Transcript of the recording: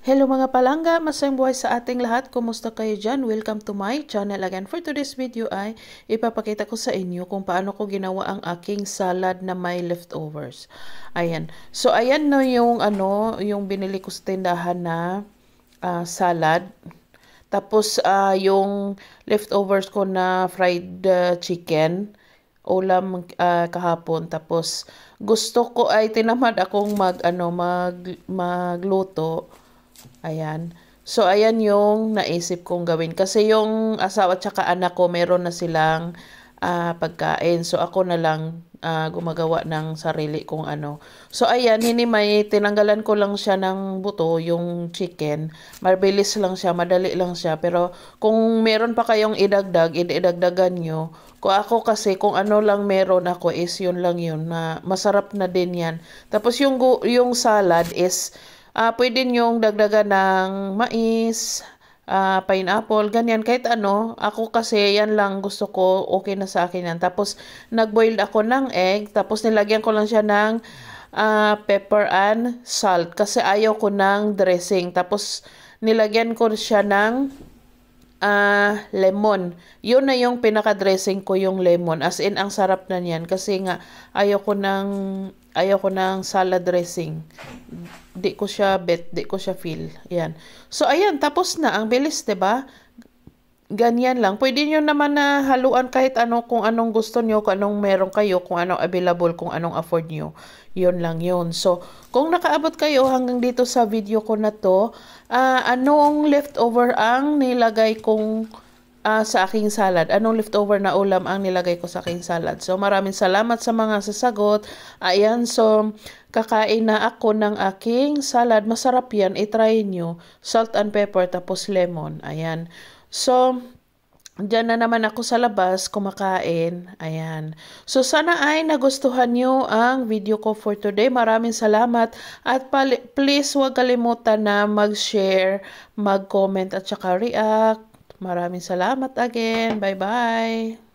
Hello mga palangga, masayang buhay sa ating lahat. Kumusta kayo dyan? Welcome to my channel again. For today's video ay ipapakita ko sa inyo kung paano ko ginawa ang aking salad na may leftovers. Ayan. So ayan na yung yung binili ko sa tindahan na salad. Tapos yung leftovers ko na fried chicken ulam kahapon. Tapos gusto ko ay tinamad akong magluto. Ayan. So, ayan yung naisip kong gawin. Kasi yung asawa at saka anak ko, meron na silang pagkain. So, ako na lang gumagawa ng sarili kong ano. So, ayan, tinanggalan ko lang siya ng buto, yung chicken. Mabilis lang siya, madali lang siya. Pero, kung meron pa kayong idagdagan nyo. Kung ako kasi, kung ano lang meron ako is yun lang yun. Masarap na din yan. Tapos, yung salad is pwede nyong dagdagan ng mais, pineapple, ganyan, kahit ano. Ako kasi, yan lang gusto ko, okay na sa akin yan. Tapos, nagboil ako ng egg, tapos nilagyan ko lang siya ng pepper and salt, kasi ayaw ko ng dressing. Tapos, nilagyan ko siya ng lemon. Yun na yung pinaka-dressing ko, yung lemon. As in, ang sarap na niyan. Kasi nga, ayaw ko ng salad dressing. Di ko siya feel. Yan. So, ayan, tapos na. Ang bilis, 'di ba? Ganyan lang. Pwede nyo naman na haluan kahit ano, kung anong gusto nyo, kung anong meron kayo, kung anong available, kung anong afford nyo. Yun lang yun. So, kung nakaabot kayo hanggang dito sa video ko na to, anong leftover ang nilagay kong sa aking salad? Anong leftover na ulam ang nilagay ko sa aking salad? So, maraming salamat sa mga sasagot. Ayan, so, kakain na ako ng aking salad. Masarap yan. I-try nyo. Salt and pepper, tapos lemon. Ayan. So, diyan na naman ako sa labas kumakain. Ayan. So, sana ay nagustuhan nyo ang video ko for today. Maraming salamat. At please huwag kalimutan na mag-share, mag-comment at saka react. Maraming salamat again. Bye-bye.